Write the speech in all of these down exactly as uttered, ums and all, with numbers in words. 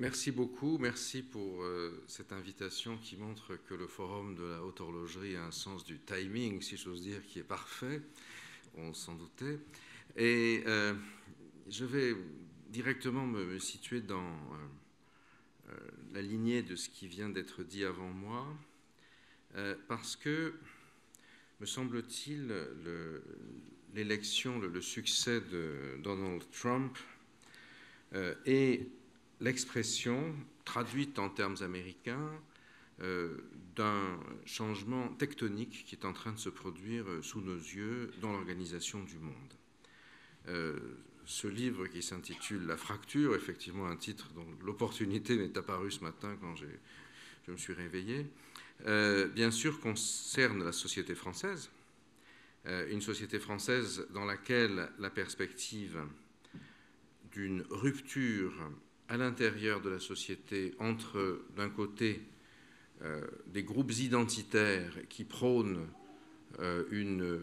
Merci beaucoup. Merci pour euh, cette invitation qui montre que le forum de la haute horlogerie a un sens du timing, si j'ose dire, qui est parfait. On s'en doutait. Et euh, je vais directement me, me situer dans euh, euh, la lignée de ce qui vient d'être dit avant moi, euh, parce que, me semble-t-il, l'élection, le, le succès de Donald Trump euh, est l'expression, traduite en termes américains, euh, d'un changement tectonique qui est en train de se produire sous nos yeux dans l'organisation du monde. Euh, ce livre qui s'intitule « La fracture », effectivement un titre dont l'opportunité m'est apparue ce matin quand je me suis réveillé, euh, bien sûr concerne la société française, euh, une société française dans laquelle la perspective d'une rupture à l'intérieur de la société entre, d'un côté, euh, des groupes identitaires qui prônent euh, une,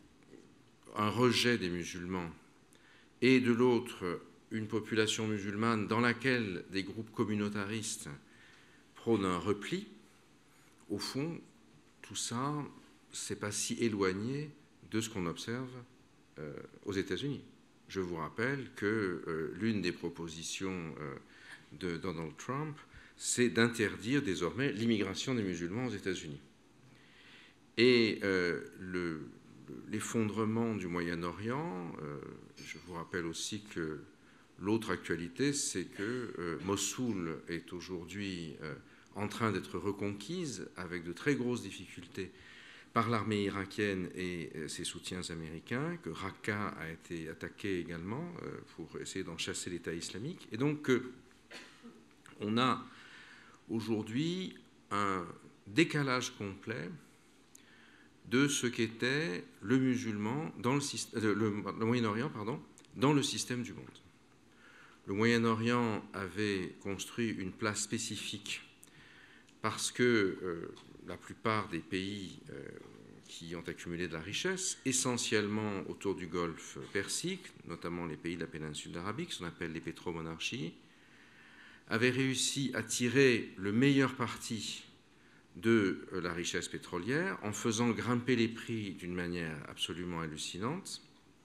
un rejet des musulmans et de l'autre, une population musulmane dans laquelle des groupes communautaristes prônent un repli, au fond, tout ça, c'est pas si éloigné de ce qu'on observe euh, aux États-Unis. Je vous rappelle que euh, l'une des propositions euh, de Donald Trump, c'est d'interdire désormais l'immigration des musulmans aux États-Unis. Et euh, l'effondrement du Moyen-Orient, euh, je vous rappelle aussi que l'autre actualité, c'est que euh, Mossoul est aujourd'hui euh, en train d'être reconquise avec de très grosses difficultés par l'armée irakienne et ses soutiens américains, que Raqqa a été attaqué également euh, pour essayer d'en chasser l'État islamique. Et donc, euh, on a aujourd'hui un décalage complet de ce qu'était le musulman dans le, le, le, le Moyen-Orient, pardon, dans le système du monde. Le Moyen-Orient avait construit une place spécifique parce que euh, la plupart des pays euh, qui ont accumulé de la richesse, essentiellement autour du Golfe Persique, notamment les pays de la péninsule arabique, ce qu'on appelle les pétromonarchies, avaient réussi à tirer le meilleur parti de la richesse pétrolière en faisant grimper les prix d'une manière absolument hallucinante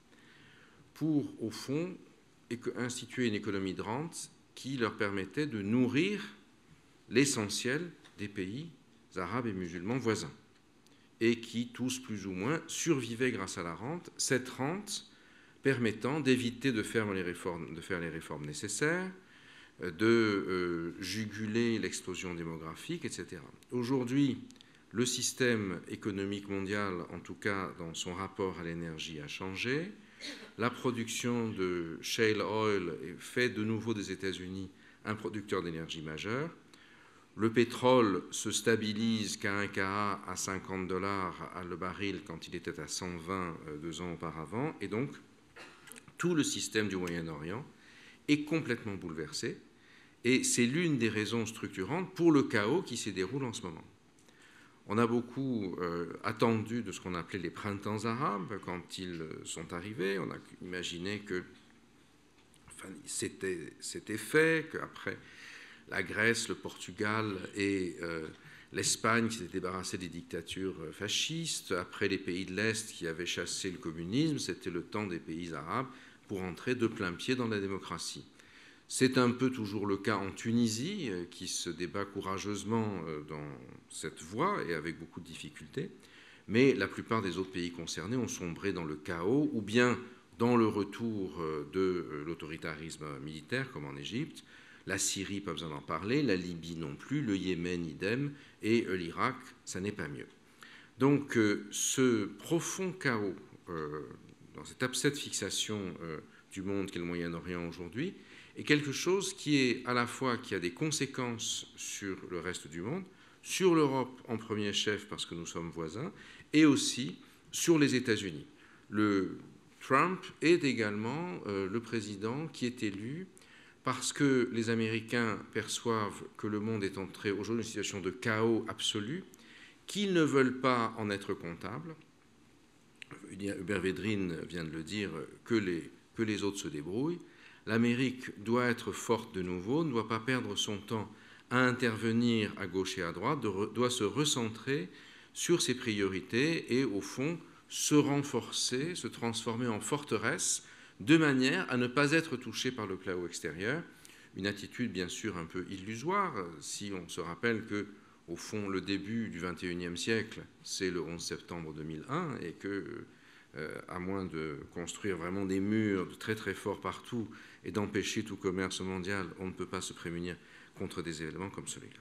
pour, au fond, instituer une économie de rente qui leur permettait de nourrir l'essentiel des pays arabes et musulmans voisins et qui, tous plus ou moins, survivaient grâce à la rente, cette rente permettant d'éviter de faire les réformes, de faire les réformes nécessaires, de euh, juguler l'explosion démographique, et cetera. Aujourd'hui, le système économique mondial, en tout cas dans son rapport à l'énergie, a changé. La production de shale oil fait de nouveau des États-Unis un producteur d'énergie majeur. Le pétrole se stabilise K un K A à cinquante dollars le baril quand il était à cent vingt deux ans auparavant. Et donc, tout le système du Moyen-Orient est complètement bouleversé. Et c'est l'une des raisons structurantes pour le chaos qui se déroule en ce moment. On a beaucoup euh, attendu de ce qu'on appelait les printemps arabes quand ils sont arrivés. On a imaginé que enfin, c'était, c'était fait, qu'après la Grèce, le Portugal et euh, l'Espagne qui s'étaient débarrassés des dictatures fascistes, après les pays de l'Est qui avaient chassé le communisme, c'était le temps des pays arabes pour entrer de plein pied dans la démocratie. C'est un peu toujours le cas en Tunisie, qui se débat courageusement dans cette voie et avec beaucoup de difficultés, mais la plupart des autres pays concernés ont sombré dans le chaos ou bien dans le retour de l'autoritarisme militaire, comme en Égypte. La Syrie, pas besoin d'en parler, la Libye non plus, le Yémen, idem, et l'Irak, ça n'est pas mieux. Donc, ce profond chaos, dans cet abcès de fixation du monde qu'est le Moyen-Orient aujourd'hui, est quelque chose qui est à la fois qui a des conséquences sur le reste du monde, sur l'Europe en premier chef parce que nous sommes voisins, et aussi sur les États-Unis. Le Trump est également euh, le président qui est élu parce que les Américains perçoivent que le monde est entré aujourd'hui dans une situation de chaos absolu, qu'ils ne veulent pas en être comptables. Hubert Védrine vient de le dire, que les, que les autres se débrouillent. l'Amérique doit être forte de nouveau, ne doit pas perdre son temps à intervenir à gauche et à droite, doit se recentrer sur ses priorités et, au fond, se renforcer, se transformer en forteresse, de manière à ne pas être touché par le chaos extérieur. Une attitude, bien sûr, un peu illusoire, si on se rappelle que, au fond, le début du vingt et unième siècle, c'est le onze septembre deux mille un, et que, euh, à moins de construire vraiment des murs très très forts partout et d'empêcher tout commerce mondial, on ne peut pas se prémunir contre des événements comme celui-là.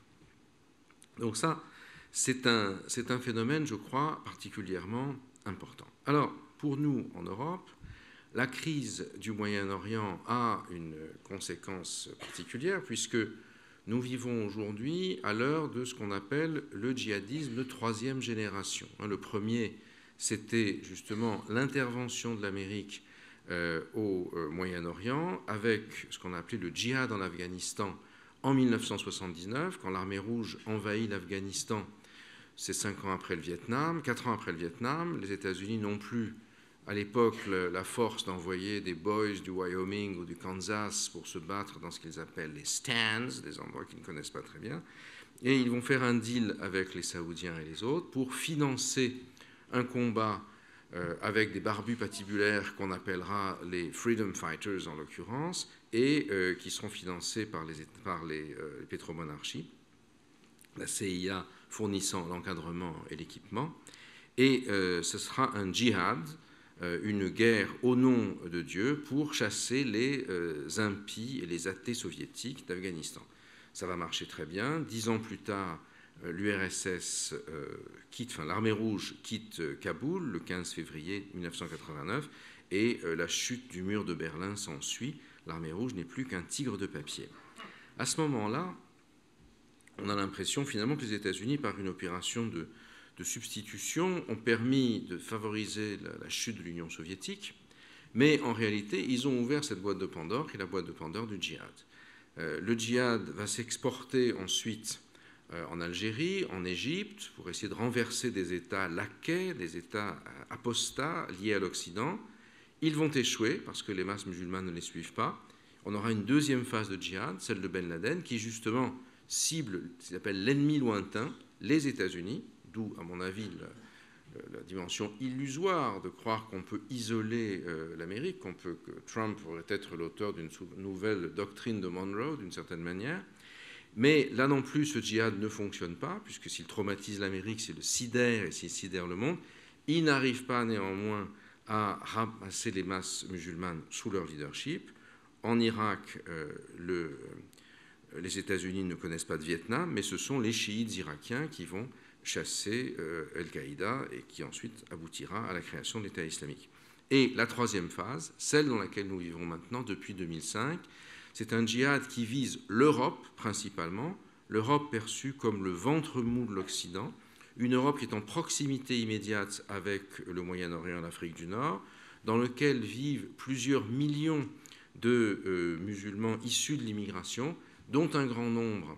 Donc ça, c'est un, c'est un phénomène, je crois, particulièrement important. Alors, pour nous, en Europe, la crise du Moyen-Orient a une conséquence particulière, puisque nous vivons aujourd'hui à l'heure de ce qu'on appelle le djihadisme de troisième génération. Le premier, c'était justement l'intervention de l'Amérique euh, au euh, Moyen-Orient, avec ce qu'on a appelé le djihad en Afghanistan en mille neuf cent soixante-dix-neuf, quand l'armée rouge envahit l'Afghanistan. C'est cinq ans après le Vietnam, quatre ans après le Vietnam. Les États-Unis n'ont plus, à l'époque, la force d'envoyer des boys du Wyoming ou du Kansas pour se battre dans ce qu'ils appellent les stands, des endroits qu'ils ne connaissent pas très bien. Et ils vont faire un deal avec les Saoudiens et les autres pour financer un combat euh, avec des barbus patibulaires qu'on appellera les Freedom Fighters en l'occurrence, et euh, qui seront financés par les, par les, euh, les pétromonarchies, la C I A fournissant l'encadrement et l'équipement. Et euh, ce sera un djihad, euh, une guerre au nom de Dieu pour chasser les euh, impies et les athées soviétiques d'Afghanistan. Ça va marcher très bien. Dix ans plus tard, euh, l'U R S S euh, quitte, enfin l'armée rouge quitte euh, Kaboul le quinze février mille neuf cent quatre-vingt-neuf et euh, la chute du mur de Berlin s'ensuit. L'armée rouge n'est plus qu'un tigre de papier. À ce moment-là, on a l'impression finalement que les États-Unis, par une opération de, de substitution, ont permis de favoriser la, la chute de l'Union soviétique, mais en réalité, ils ont ouvert cette boîte de Pandore, qui est la boîte de Pandore du djihad. Euh, le djihad va s'exporter ensuite euh, en Algérie, en Égypte, pour essayer de renverser des États laquais, des États apostats liés à l'Occident. Ils vont échouer parce que les masses musulmanes ne les suivent pas. On aura une deuxième phase de djihad, celle de Ben Laden, qui justement cible ce qu'il appelle l'ennemi lointain, les États-Unis, d'où, à mon avis, la, la dimension illusoire de croire qu'on peut isoler euh, l'Amérique, qu'on peut, que Trump pourrait être l'auteur d'une nouvelle doctrine de Monroe, d'une certaine manière. Mais là non plus, ce djihad ne fonctionne pas, puisque s'il traumatise l'Amérique, s'il le sidère et s'il sidère le monde, il n'arrive pas néanmoins à ramasser les masses musulmanes sous leur leadership. En Irak, euh, le... les États-Unis ne connaissent pas de Vietnam, mais ce sont les chiites irakiens qui vont chasser euh, Al-Qaïda et qui ensuite aboutira à la création de l'État islamique. Et la troisième phase, celle dans laquelle nous vivons maintenant depuis deux mille cinq, c'est un djihad qui vise l'Europe principalement, l'Europe perçue comme le ventre mou de l'Occident, une Europe qui est en proximité immédiate avec le Moyen-Orient et l'Afrique du Nord, dans lequel vivent plusieurs millions de euh, musulmans issus de l'immigration, dont un grand nombre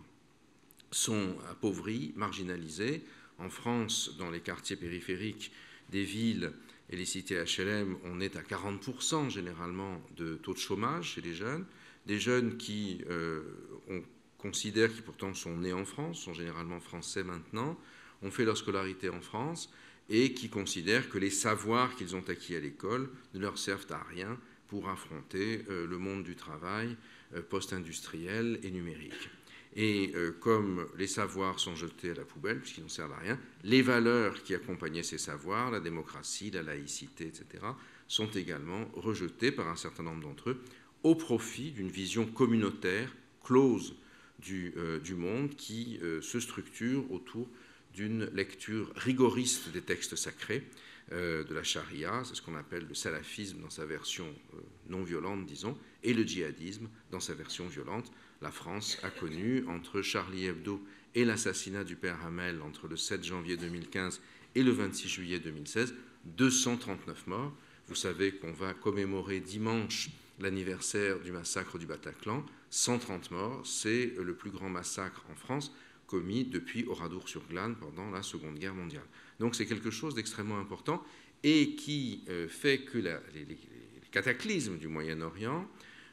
sont appauvris, marginalisés. En France, dans les quartiers périphériques des villes et les cités H L M, on est à quarante pour cent généralement de taux de chômage chez les jeunes. Des jeunes qui, euh, on considère, qui pourtant sont nés en France, sont généralement français maintenant, ont fait leur scolarité en France et qui considèrent que les savoirs qu'ils ont acquis à l'école ne leur servent à rien pour affronter euh, le monde du travail euh, post-industriel et numérique. Et euh, comme les savoirs sont jetés à la poubelle, puisqu'ils ne servent à rien, les valeurs qui accompagnaient ces savoirs, la démocratie, la laïcité, et cetera, sont également rejetées par un certain nombre d'entre eux au profit d'une vision communautaire, close du, euh, du monde, qui euh, se structure autour d'une lecture rigoriste des textes sacrés, euh, de la charia, c'est ce qu'on appelle le salafisme dans sa version euh, non violente, disons, et le djihadisme dans sa version violente. La France a connu, entre Charlie Hebdo et l'assassinat du père Hamel entre le sept janvier deux mille quinze et le vingt-six juillet deux mille seize, deux cent trente-neuf morts. Vous savez qu'on va commémorer dimanche l'anniversaire du massacre du Bataclan. cent trente morts, c'est le plus grand massacre en France commis depuis Oradour-sur-Glane pendant la Seconde Guerre mondiale. Donc c'est quelque chose d'extrêmement important et qui euh, fait que la, les, les cataclysmes du Moyen-Orient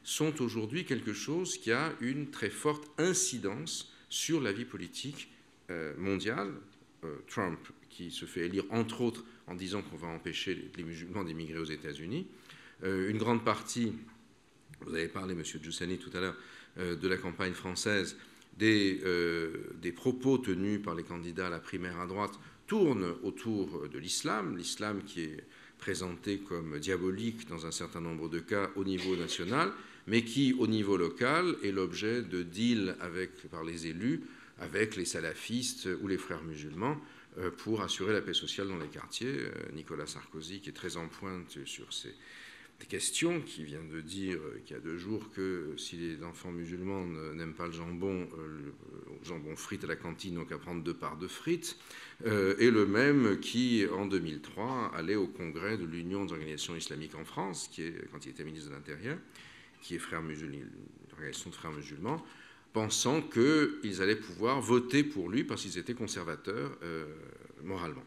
sont aujourd'hui quelque chose qui a une très forte incidence sur la vie politique euh, mondiale. Euh, Trump, qui se fait élire entre autres en disant qu'on va empêcher les musulmans d'émigrer aux États-Unis. Euh, une grande partie, vous avez parlé, M. Giussani, tout à l'heure, euh, de la campagne française, des, euh, des propos tenus par les candidats à la primaire à droite tournent autour de l'islam, l'islam qui est présenté comme diabolique dans un certain nombre de cas au niveau national, mais qui, au niveau local, est l'objet de deals avec, par les élus avec les salafistes ou les frères musulmans euh, pour assurer la paix sociale dans les quartiers. Euh, Nicolas Sarkozy, qui est très en pointe sur ces questions, qui vient de dire euh, qu'il y a deux jours que si les enfants musulmans n'aiment pas le jambon, euh, le jambon frites à la cantine, donc à prendre deux parts de frites, euh, et le même qui, en deux mille trois, allait au congrès de l'Union des organisations islamiques en France, qui est, quand il était ministre de l'Intérieur, qui est frère musulman, une organisation de frères musulmans, pensant qu'ils allaient pouvoir voter pour lui parce qu'ils étaient conservateurs euh, moralement.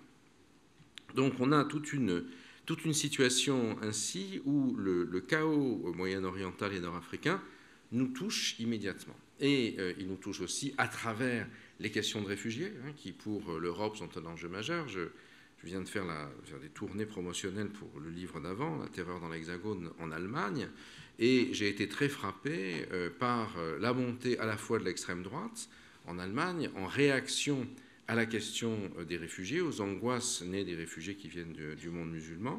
Donc on a toute une, toute une situation ainsi où le, le chaos moyen-oriental et nord-africain nous touche immédiatement. Et euh, il nous touche aussi à travers les questions de réfugiés, hein, qui pour l'Europe sont un enjeu majeur. Je, je viens de faire, la, faire des tournées promotionnelles pour le livre d'avant, La terreur dans l'Hexagone en Allemagne, et j'ai été très frappé euh, par euh, la montée à la fois de l'extrême droite en Allemagne, en réaction à la question euh, des réfugiés, aux angoisses nées des réfugiés qui viennent de, du monde musulman.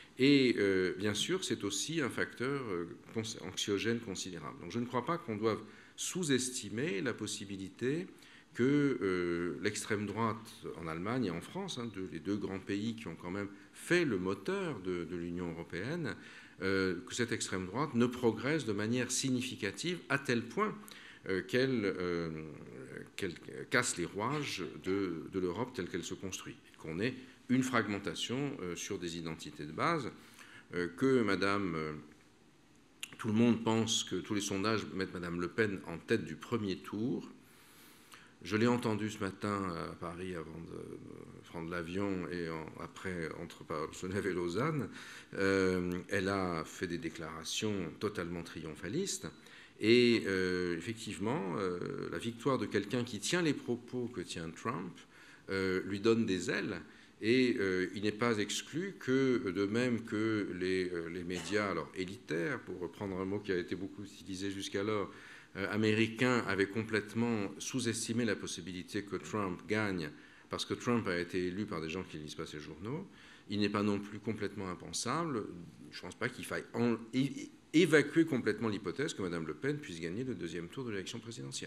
Et euh, bien sûr, c'est aussi un facteur euh, anxiogène considérable. Donc je ne crois pas qu'on doive sous-estimer la possibilité que euh, l'extrême droite en Allemagne et en France, hein, deux, les deux grands pays qui ont quand même fait le moteur de, de l'Union européenne, euh, que cette extrême droite ne progresse de manière significative à tel point euh, qu'elle, euh, qu'elle casse les rouages de, de l'Europe telle qu'elle se construit, qu'on ait une fragmentation euh, sur des identités de base, euh, que Madame... Euh, tout le monde pense que tous les sondages mettent Madame Le Pen en tête du premier tour. Je l'ai entendu ce matin à Paris avant de prendre l'avion et en, après entre Genève et Lausanne. Euh, elle a fait des déclarations totalement triomphalistes. Et euh, effectivement, euh, la victoire de quelqu'un qui tient les propos que tient Trump euh, lui donne des ailes. Et euh, il n'est pas exclu que, de même que les, euh, les médias, alors élitaires, pour reprendre un mot qui a été beaucoup utilisé jusqu'alors, euh, américains avaient complètement sous-estimé la possibilité que Trump gagne parce que Trump a été élu par des gens qui ne lisent pas ses journaux. Il n'est pas non plus complètement impensable. Je ne pense pas qu'il faille en, é, évacuer complètement l'hypothèse que Mme Le Pen puisse gagner le deuxième tour de l'élection présidentielle.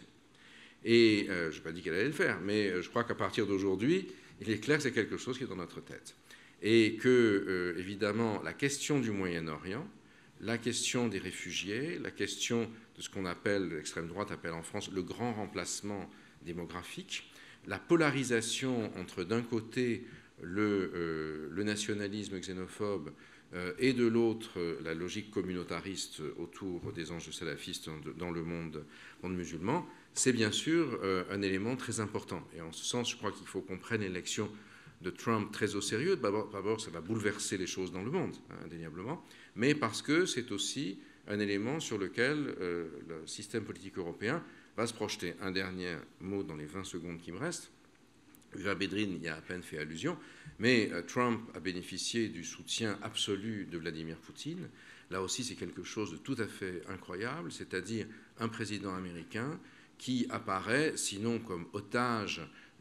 Et euh, je n'ai pas dit qu'elle allait le faire, mais je crois qu'à partir d'aujourd'hui, il est clair que c'est quelque chose qui est dans notre tête. Et que, euh, évidemment, la question du Moyen-Orient, la question des réfugiés, la question de ce qu'on appelle, l'extrême droite appelle en France, le grand remplacement démographique, la polarisation entre, d'un côté, le, euh, le nationalisme xénophobe euh, et de l'autre, la logique communautariste autour des enjeux salafistes dans le monde, monde musulman, c'est bien sûr euh, un élément très important. Et en ce sens, je crois qu'il faut qu'on prenne l'élection de Trump très au sérieux. D'abord, ça va bouleverser les choses dans le monde, hein, indéniablement, mais parce que c'est aussi un élément sur lequel euh, le système politique européen va se projeter. Un dernier mot dans les vingt secondes qui me restent. Hubert Védrine y a à peine fait allusion, mais euh, Trump a bénéficié du soutien absolu de Vladimir Poutine. Là aussi, c'est quelque chose de tout à fait incroyable, c'est-à-dire un président américain qui apparaît, sinon comme otage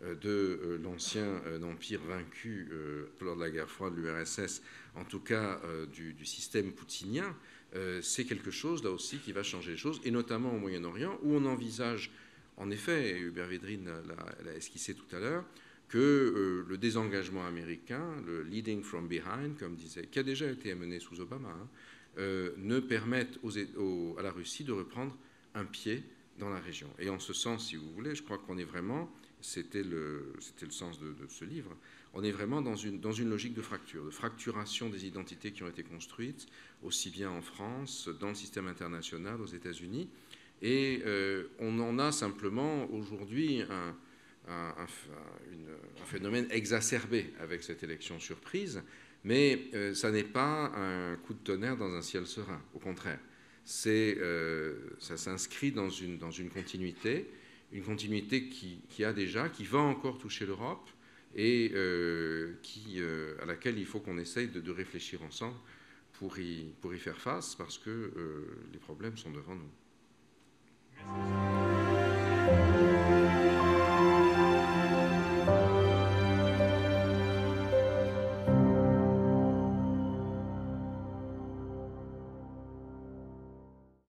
de l'ancien empire vaincu lors de la guerre froide de l'U R S S, en tout cas du, du système poutinien, c'est quelque chose là aussi qui va changer les choses, et notamment au Moyen-Orient, où on envisage, en effet, et Hubert Védrine l'a esquissé tout à l'heure, que le désengagement américain, le leading from behind, comme disait, qui a déjà été mené sous Obama, hein, ne permette aux, aux, à la Russie de reprendre un pied dans la région. Et en ce sens, si vous voulez, je crois qu'on est vraiment, c'était le, c'était le sens de, de ce livre, on est vraiment dans une, dans une logique de fracture, de fracturation des identités qui ont été construites, aussi bien en France, dans le système international, aux États-Unis. Et euh, on en a simplement aujourd'hui un, un, un, une, un phénomène exacerbé avec cette élection surprise, mais euh, ça n'est pas un coup de tonnerre dans un ciel serein, au contraire. c'est, euh, ça s'inscrit dans une, dans une continuité, une continuité qui, qui a déjà, qui va encore toucher l'Europe et euh, qui, euh, à laquelle il faut qu'on essaye de, de réfléchir ensemble pour y, pour y faire face, parce que euh, les problèmes sont devant nous. Merci.